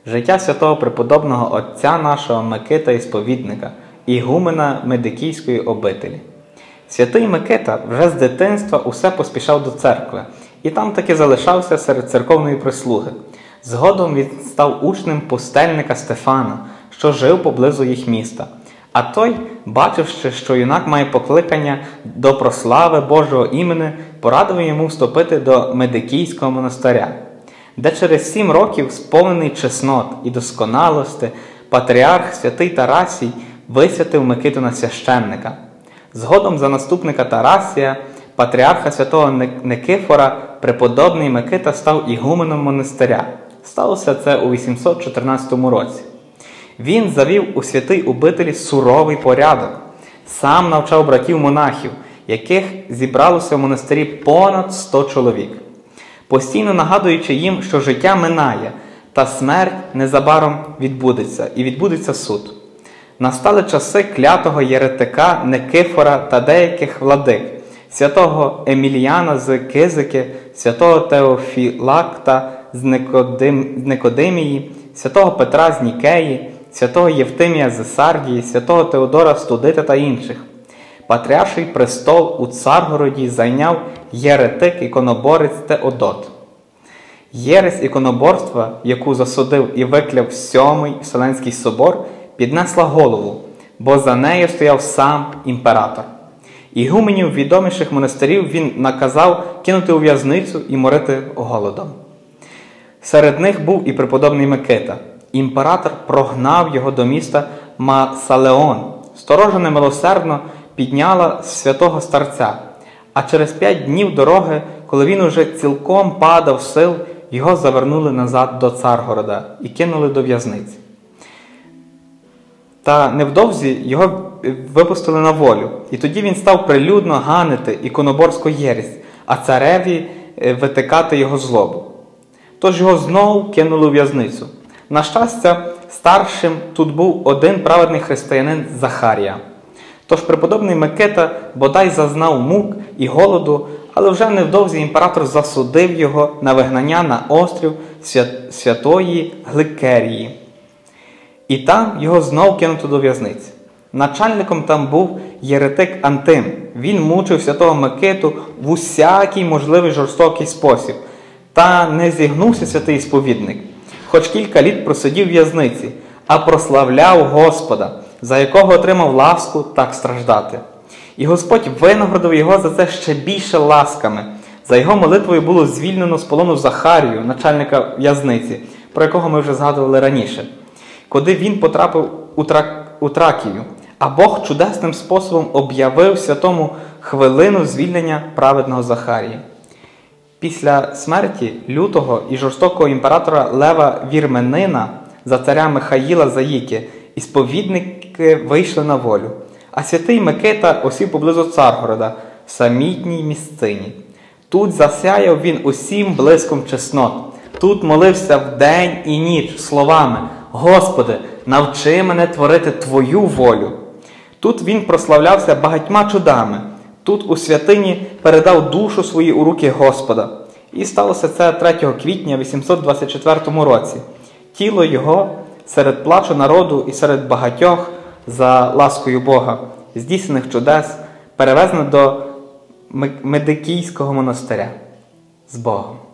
Життя святого преподобного отця нашого Микита Ісповідника, ігумена Медикійської обителі. Святий Микита вже з дитинства усе поспішав до церкви, і там таки залишався серед церковної прислуги. Згодом він став учнем пустельника Стефана, що жив поблизу їх міста. А той, бачивши, що юнак має покликання до прослави Божого імені, порадив йому вступити до Медикійського монастиря, де через 7 років, сповнений чеснот і досконалості, патріарх святий Тарасій висвятив Микиту на священника. Згодом за наступника Тарасія, патріарха святого Никифора, преподобний Микита став ігуменом монастиря. Сталося це у 814 році. Він завів у святій обителі суровий порядок. Сам навчав братів-монахів, яких зібралося в монастирі понад 100 чоловік, постійно нагадуючи їм, що життя минає, та смерть незабаром відбудеться, і відбудеться суд. Настали часи клятого єретика Никифора та деяких владик, святого Еміліяна з Кизики, святого Теофілакта з Никодимії, святого Петра з Нікеї, святого Євтимія з Сардії, святого Теодора Студита та інших. Патріарший престол у Царгороді зайняв єретик-іконоборець Теодот. Єресь іконоборства, яку засудив і викляв Сьомий Вселенський собор, піднесла голову, бо за нею стояв сам імператор. Ігуменів відоміших монастирів він наказав кинути у в'язницю і морити голодом. Серед них був і преподобний Микита. Імператор прогнав його до міста Масалеон. Сторожа немилосердно підняла святого старця, а через 5 днів дороги, коли він уже цілком падав з сил, його завернули назад до Царгорода і кинули до в'язниці. Та невдовзі його випустили на волю, і тоді він став прилюдно ганити іконоборську єресь, а цареві витикати його злобу. Тож його знову кинули у в'язницю. На щастя, старшим тут був один праведний християнин Захарія. Тож преподобний Микита бодай зазнав мук і голоду, але вже невдовзі імператор засудив його на вигнання на острів Святої Гликерії. І там його знов кинуто до в'язниці. Начальником там був єретик Антим. Він мучив святого Микиту в усякий можливий жорстокий спосіб. Та не зігнувся святий сповідник, хоч кілька літ просидів в в'язниці, а прославляв Господа, за якого отримав ласку так страждати. І Господь винагородив його за це ще більше ласками. За його молитвою було звільнено з полону Захарію, начальника в'язниці, про якого ми вже згадували раніше, куди він потрапив у Тракію, а Бог чудесним способом об'явив святому хвилину звільнення праведного Захарії. Після смерті лютого і жорстокого імператора Лева Вірменина за царя Михаїла Заїки ісповідники вийшли на волю, а святий Микита осів поблизу Царгорода в самітній місцині. Тут засяяв він усім блиском чеснот. Тут молився вдень і ніч словами: «Господи, навчи мене творити Твою волю». Тут він прославлявся багатьма чудами. Тут у святині передав душу свою у руки Господа. І сталося це 3 квітня 824 році. Тіло його серед плачу народу і серед багатьох за ласкою Бога, здійснених чудес, перевезено до Медикійського монастиря. З Богом!